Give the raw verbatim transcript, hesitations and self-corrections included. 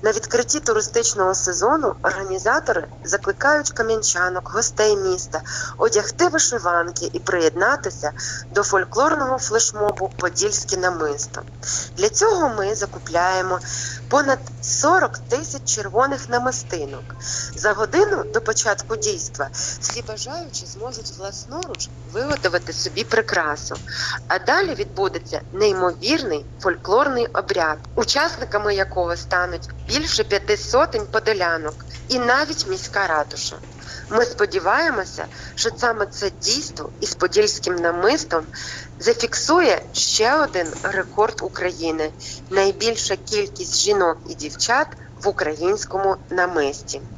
На відкритті туристичного сезону організатори закликають кам'янчанок, гостей міста одягти вишиванки і приєднатися до фольклорного флешмобу «Подільське намисто». Для цього ми закупляємо понад сорок тисяч червоних намистинок. За годину до початку дійства всі бажаючі зможуть власноруч виготовити собі прикрасу. А далі відбудеться неймовірний фольклорний обряд, учасниками якого стануть більше п'яти сотень подолянок і навіть міська ратуша. Ми сподіваємося, що саме це дійство із подільським намистом зафіксує ще один рекорд України – найбільша кількість жінок і дівчат в українському намисті.